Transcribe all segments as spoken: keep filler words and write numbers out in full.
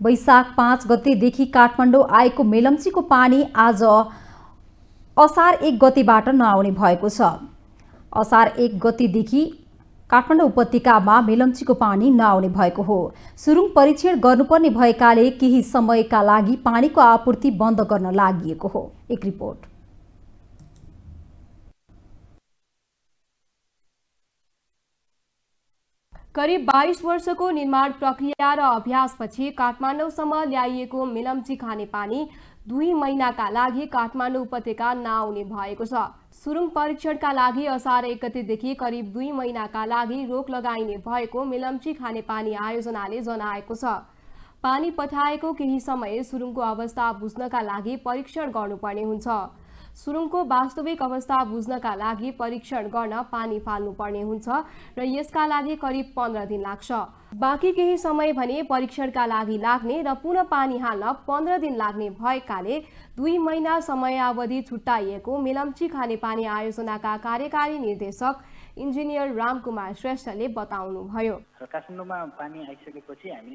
वैशाख पाँच गतेदेखि काठमाडौँ आएको मेलम्चीको पानी आज असार एक गतेबाट नआउने भएको छ। असार एक गतेदेखि काठमाडौँ उपत्यकामा मेलम्चीको पानी नआउने भएको हो। सुरुङ परीक्षण गर्नुपर्ने भएकाले केही समयका लागि पानीको आपूर्ति बन्द गर्न लागि हो। एक रिपोर्ट। करिब बाइस वर्षको निर्माण प्रक्रिया र अभ्यासपछि काठमाडौँसम्म ल्याइएको मेलम्ची खाने पानी दुई महिनाका लागि काठमाडौँ उपत्यका नआउने भएको छ। सुरुङ परीक्षणका लागि असार एक गतेदेखि करिब दुई महिनाका लागि रोक लगाइने भएको मेलम्ची खाने पानी आयोजनाले जनाएको छ। पानी पठाएको केही समय सुरुङको अवस्था बुझ्नका लागि परीक्षण गर्नुपर्ने हुन्छ। सुरुङको वास्तविक अवस्था बुझ्नका लागि परीक्षण गर्न पानी फाल्नुपर्ने हुन्छ र यसका लागि करिब पन्ध्र दिन लाग्छ। बाँकी केही समय भने परीक्षणका लागि लाग्ने र पुनः पानी हाल्न पन्ध्र दिन लाग्ने भएकाले दुई महिना समयावधि छुट्याइएको मेलम्ची खानेपानी आयोजनाका कार्यकारी निर्देशक इन्जिनियर रामकुमार श्रेष्ठले बताउनुभयो। काठमाडौँमा पानी आइसकेपछि हामीले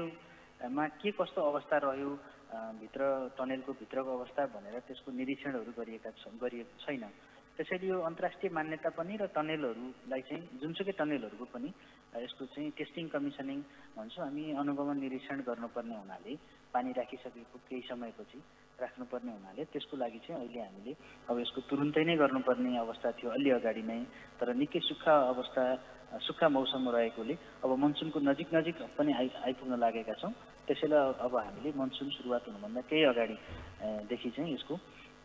टनेलमा के कस्तो अवस्था रह्यो, भित्र टनेलको भित्रको अवस्था भनेर त्यसको निरीक्षणहरू गरिएका गरिएको छैन। त्यसैले यो अन्तर्राष्ट्रिय मान्यता पनि र टनेलहरूलाई चाहिँ जुनसुकै टनेलहरूको पनि यसको चाहिँ टेस्टिङ कमिसनिङ भन्छौँ हामी अनुगमन निरीक्षण गर्नुपर्ने हुनाले पानी राखिसकेको केही समयपछि राख्नुपर्ने हुनाले त्यसको लागि चाहिँ अहिले हामीले अब यसको तुरुन्तै नै गर्नुपर्ने अवस्था थियो अलि अगाडि नै। तर निकै सुक्खा अवस्था सुक्खा मौसम रहेकोले अब मनसुनको नजिक नजिक पनि आइ आइपुग्न लागेका छौँ। त्यसैले अब हामीले मनसुन सुरुवात हुनुभन्दा केही अगाडिदेखि चाहिँ यसको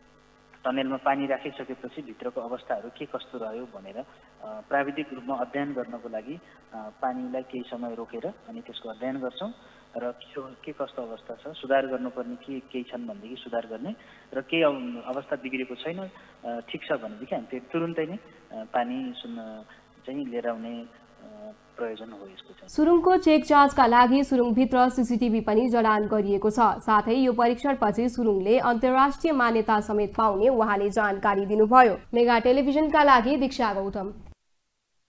टनेलमा पानी राखिसकेपछि भित्रको अवस्थाहरू के कस्तो रह्यो भनेर प्राविधिक रूपमा अध्ययन गर्नको लागि पानीलाई केही समय रोकेर अनि त्यसको अध्ययन गर्छौँ र के कस्तो अवस्था छ, सुधार गर्नुपर्ने के केही छन् भनेदेखि सुधार गर्ने र केही अवस्था बिग्रेको छैन ठिक छ भनेदेखि हामी तुरुन्तै नै पानी चाहिँ लिएर आउने प्रयोजन हो यसको चाहिँ। सुरुङको चेक जाँचका लागि सुरुङभित्र सीसीटीभी पनि जडान गरिएको छ। साथै यो परीक्षणपछि सुरुङले अन्तर्राष्ट्रिय मान्यता समेत पाउने उहाँले जानकारी दिनुभयो। मेगा टेलिभिजनका लागि दीक्षा गौतम।